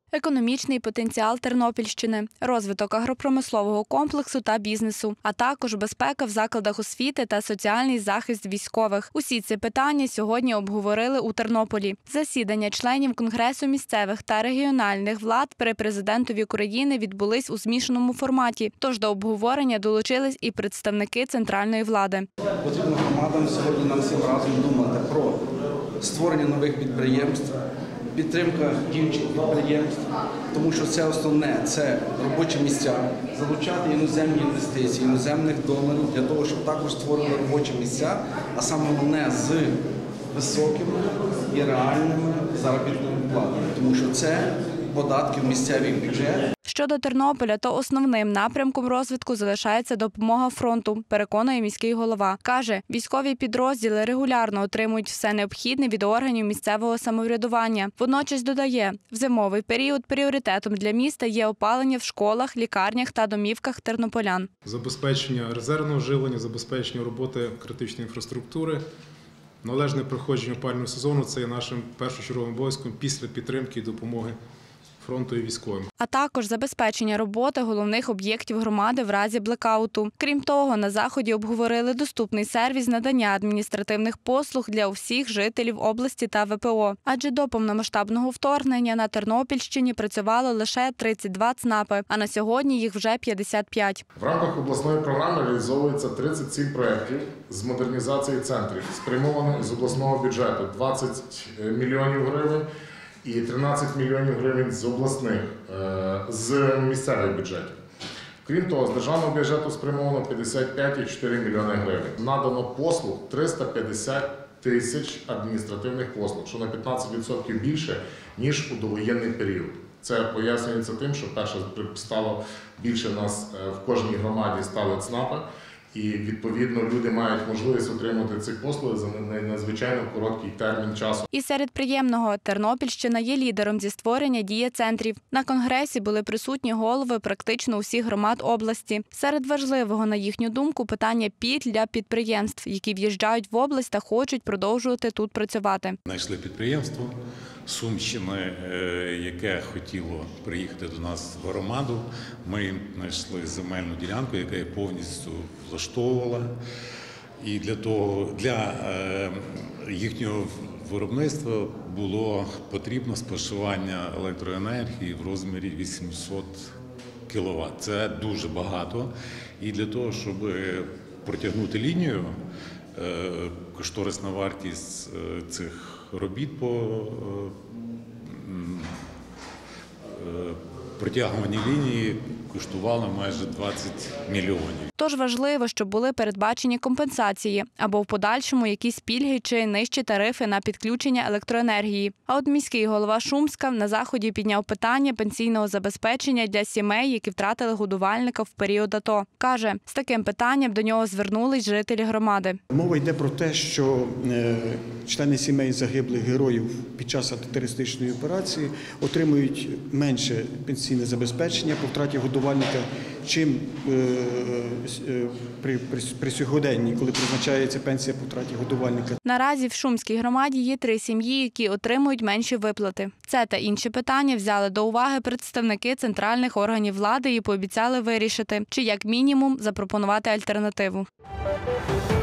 економічний потенціал Тернопільщини, розвиток агропромислового комплексу та бізнесу, а також безпека в закладах освіти та соціальний захист військових. Усі ці питання сьогодні обговорили у Тернополі. Засідання членів Конгресу місцевих та регіональних влад при президентові України відбулись у змішаному форматі, тож до обговорення долучились і представники центральної влади. Потрібно громадам сьогодні нам всім разом думати про створення нових підприємств, підтримка діючих підприємств, тому що це основне – це робочі місця, залучати іноземні інвестиції, іноземних донорів для того, щоб також створили робочі місця, а саме головне – з високими і реальними заробітними платами, тому що це податки в місцевий бюджет. Щодо Тернополя, то основним напрямком розвитку залишається допомога фронту, переконує міський голова. Каже, військові підрозділи регулярно отримують все необхідне від органів місцевого самоврядування. Водночас додає, в зимовий період пріоритетом для міста є опалення в школах, лікарнях та домівках тернополян. Забезпечення резервного живлення, забезпечення роботи критичної інфраструктури, належне проходження опалювального сезону – це є нашим першочерговим обов'язком після підтримки і допомоги фронту і військовим. А також забезпечення роботи головних об'єктів громади в разі блекауту. Крім того, на заході обговорили доступний сервіс надання адміністративних послуг для усіх жителів області та ВПО. Адже до повномасштабного вторгнення на Тернопільщині працювало лише 32 ЦНАПи, а на сьогодні їх вже 55. В рамках обласної програми реалізовується 37 проєктів з модернізації центрів, спрямовано з обласного бюджету 20 мільйонів гривень, і 13 мільйонів гривень з обласних, з місцевих бюджетів. Крім того, з державного бюджету спрямовано 55,4 мільйони гривень. Надано послуг 350 тисяч адміністративних послуг, що на 15% більше, ніж у довоєнний період. Це пояснюється тим, що перше стало більше нас в кожній громаді стали ЦНАПи, і, відповідно, люди мають можливість отримати ці послуги за надзвичайно короткий термін часу. І серед приємного, Тернопільщина є лідером зі створення дія-центрів. На конгресі були присутні голови практично усіх громад області. Серед важливого, на їхню думку, питання пільг для підприємств, які в'їжджають в область та хочуть продовжувати тут працювати. Знайшли підприємство Сумщини, яке хотіло приїхати до нас в громаду. Ми їм знайшли земельну ділянку, яка їх повністю влаштовувала. І для їхнього виробництва було потрібно споживання електроенергії в розмірі 800 кВт. Це дуже багато. І для того, щоб протягнути лінію, кошторисна вартість цих робіт по протягуванні лінії коштувала майже 20 мільйонів. Тож важливо, щоб були передбачені компенсації або в подальшому якісь пільги чи нижчі тарифи на підключення електроенергії. А от міський голова Шумська на заході підняв питання пенсійного забезпечення для сімей, які втратили годувальника в період АТО. Каже, з таким питанням до нього звернулись жителі громади. Мова йде про те, що члени сімей загиблих героїв під час антитерористичної операції отримують менше пенсійне забезпечення по втраті годувальника, чим при сьогоденні, коли призначається пенсія по втраті годувальника. Наразі в Шумській громаді є 3 сім'ї, які отримують менші виплати. Це та інші питання взяли до уваги представники центральних органів влади і пообіцяли вирішити, чи як мінімум запропонувати альтернативу.